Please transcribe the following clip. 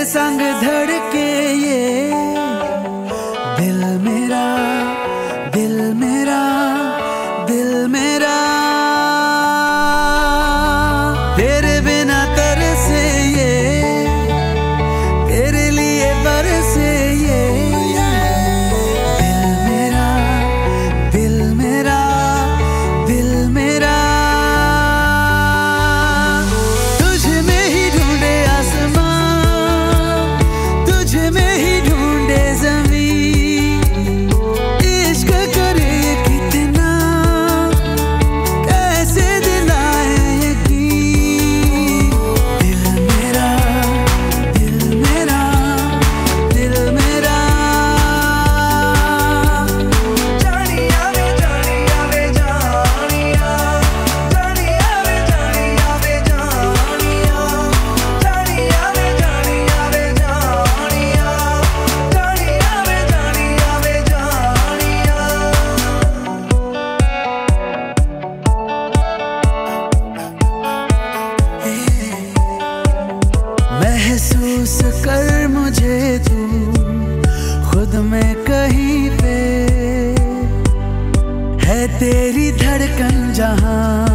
संग धड़के ये दिल मेरा, दिल मेरा, दिल मेरा। तेरे बिना तरसे ये, तेरे लिए बरसे ये दिल मेरा, दिल मेरा, दिल मेरा। तुझ में ही ढूंढे आसमां, तुझ में ही ढूंढे ज़मीं। इश्क करे कितना, कैसे दिलाए यकीन। दिल मेरा, दिल मेरा, दिल मेरा। जानिया वे जानिया वे जानिया, जानिया वे जानिया वे जानिया, जानिया वे जानिया वे जानिया, जानिया वे जानिया वे जानिया। महसूस कर मुझे तू खुद में कहीं पे, है तेरी धड़कन जहां